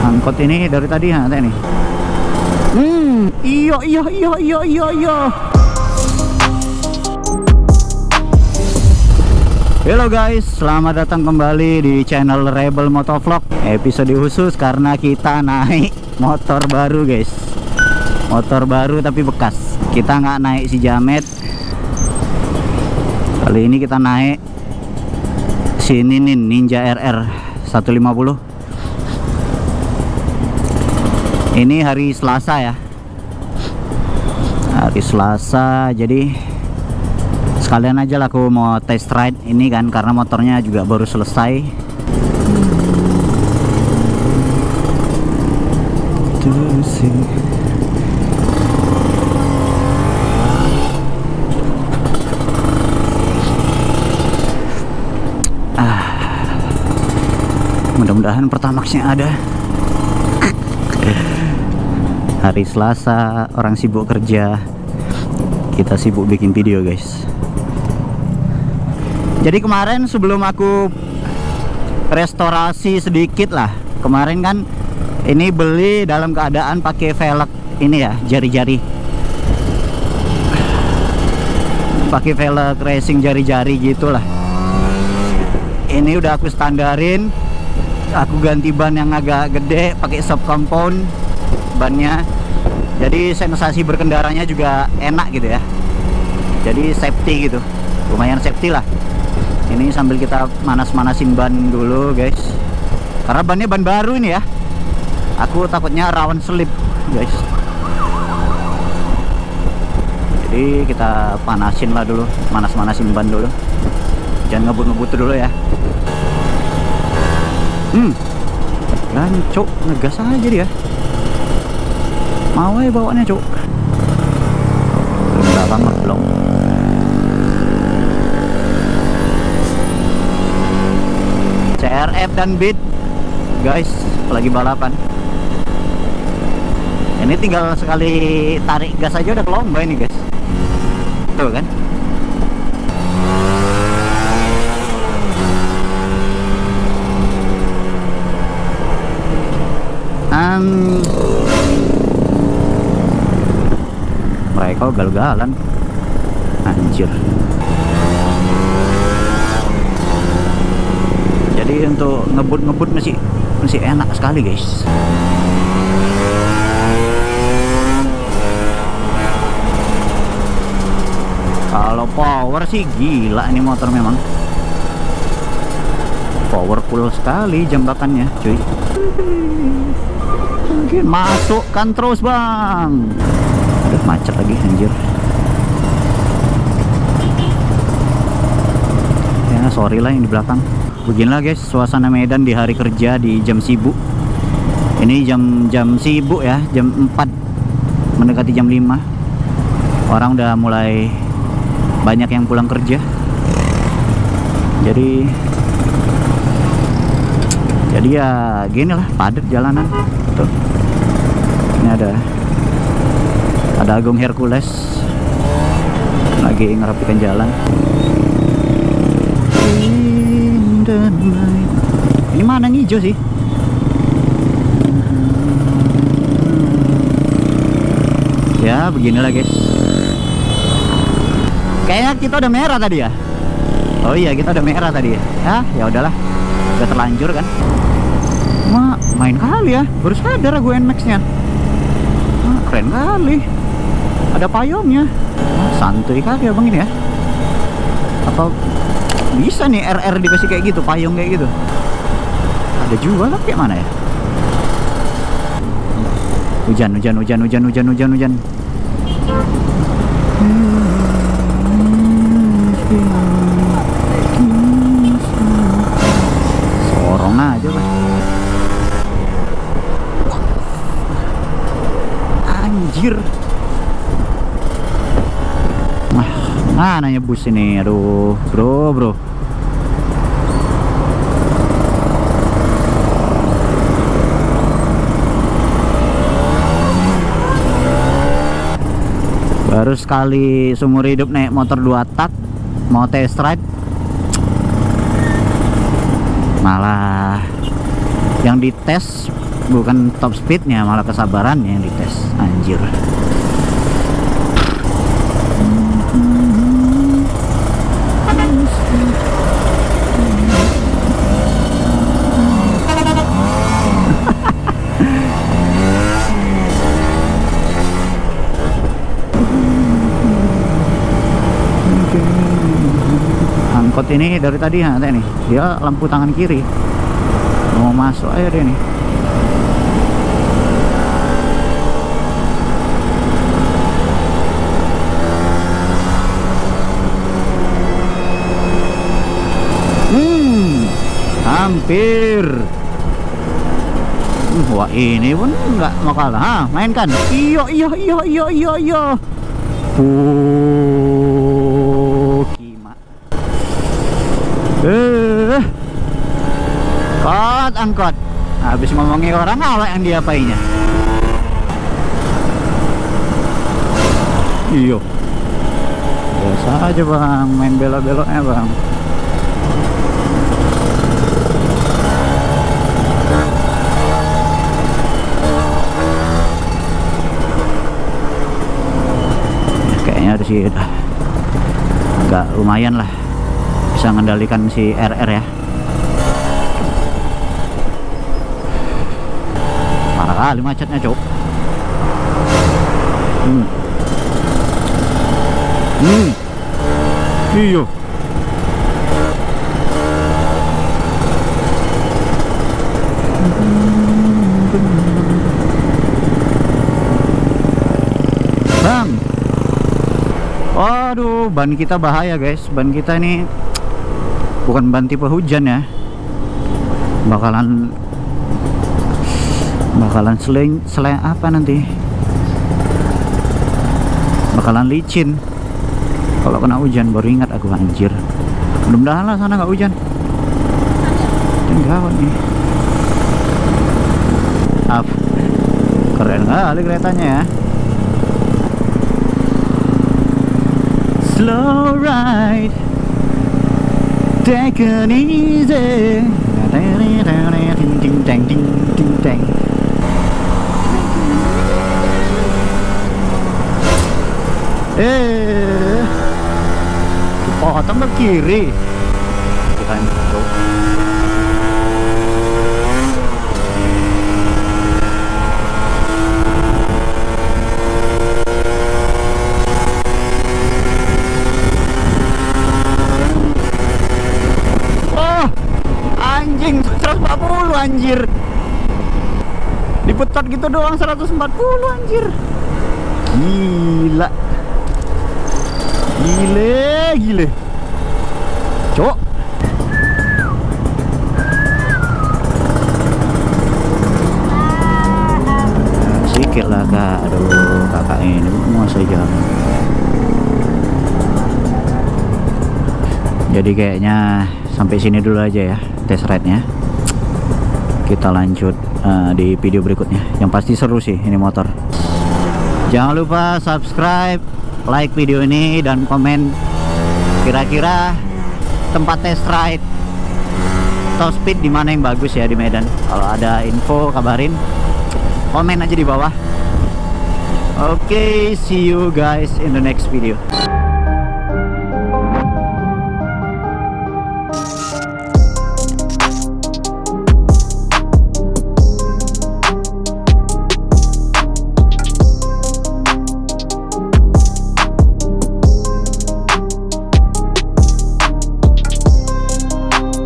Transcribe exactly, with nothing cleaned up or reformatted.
Angkot ini dari tadi ya nih. Hmm, iyo iyo iyo iyo iyo iyo. Halo guys, selamat datang kembali di channel Rebel Motovlog. Episode khusus karena kita naik motor baru guys. Motor baru tapi bekas. Kita nggak naik si Jamet. Kali ini kita naik si Ninin Ninja R R seratus lima puluh. Ini hari Selasa ya. Hari Selasa, jadi sekalian aja lah aku mau test ride ini kan, karena motornya juga baru selesai. Tuh sih. Ah, mudah-mudahan Pertamaxnya ada. Hari Selasa, orang sibuk kerja, kita sibuk bikin video guys. Jadi kemarin sebelum aku restorasi sedikit lah, kemarin kan ini beli dalam keadaan pakai velg ini ya, jari-jari, pakai velg racing jari-jari gitulah. Ini udah aku standarin, aku ganti ban yang agak gede, pakai sub compound bannya, jadi sensasi berkendaranya juga enak gitu ya, jadi safety gitu, lumayan safety lah. Ini sambil kita manas-manasin ban dulu guys, karena bannya ban baru ini ya, aku takutnya rawan selip guys. Jadi kita panasin lah dulu, manas-manasin ban dulu, jangan ngebut-ngebut dulu ya. Hmm lancuk, ngegas aja dia, mau ya bawaannya cuk. Udah banget belum. C R F dan Beat guys lagi balapan. Ini tinggal sekali tarik gas aja udah ke lomba ini guys. Tuh kan. Um, mereka gagal-galan anjir. Jadi untuk ngebut-ngebut masih masih enak sekali guys. Kalau power sih gila ini motor, memang powerful sekali jambakannya cuy. Masukkan terus bang. Aduh macet lagi anjir ya, sorry lah yang di belakang. Beginilah guys suasana Medan di hari kerja di jam sibuk. Ini jam-jam sibuk ya, jam empat mendekati jam lima. Orang udah mulai banyak yang pulang kerja, jadi jadi ya gini lah, padat jalanan tuh. Ini ada ada Agung Hercules lagi ngerapikan jalan. Ini mana yang hijau sih? Ya beginilah guys. Kayaknya kita udah merah tadi ya. Oh iya kita udah merah tadi ya. Ya ya udahlah, udah terlanjur kan. Wah main kali ya, baru sadar gue N Max nya. Wah, keren kali, ada payungnya. Wah, santuy kali abang ini ya. Apa bisa nih R R dikasih kayak gitu, payung kayak gitu? Ada jual kayak mana ya? Hujan, hujan, hujan, hujan, hujan, hujan, hujan. Sorong aja lah. Anjir. Nah, mana ya bus ini? Aduh, bro, bro. Baru sekali seumur hidup naik motor dua tak, mau test ride, malah yang dites Bukan top speednya, malah kesabarannya yang dites. Anjir. Angkot ini dari tadi ya, nih dia lampu tangan kiri mau masuk aja dia nih. Hmm, hampir. Wah, ini pun nggak mau kalah. Ha, mainkan. Iyo iyo iyo iyo iyo iyo. Oh, kima. Eh, kot angkot. Habis ngomongin orang awak yang diapainya. Iyo. Biasa aja bang, main belok-beloknya bang. Kayaknya sih udah agak lumayan lah bisa mengendalikan si R R ya. Parah kali macetnya cok. Hmm. Hmm. Iyo. Bang. Waduh, ban kita bahaya guys. Ban kita ini bukan ban tipe hujan ya. Bakalan bakalan selain selain apa nanti? Bakalan licin kalau kena hujan. Baru ingat aku, anjir. Mudah-mudahan lah sana nggak hujan. Gawat nih. Up. Keren kali keretanya ya. Slow ride, take it easy. Ting ting ting ting ting. Eh, potong ke kiri. Bukan itu. Anjing, seratus empat puluh anjir. Diputar gitu doang seratus empat puluh anjir. Gila. Gile, gile. Cok. Sikit lah kak. Aduh, kakak ini mau saja. Jadi kayaknya sampai sini dulu aja ya test ride-nya. Kita lanjut uh, di video berikutnya. Yang pasti seru sih ini motor. Jangan lupa subscribe, like video ini, dan komen kira-kira tempat test ride top speed di mana yang bagus ya di Medan. Kalau ada info kabarin, komen aja di bawah. Oke, okay, see you guys in the next video.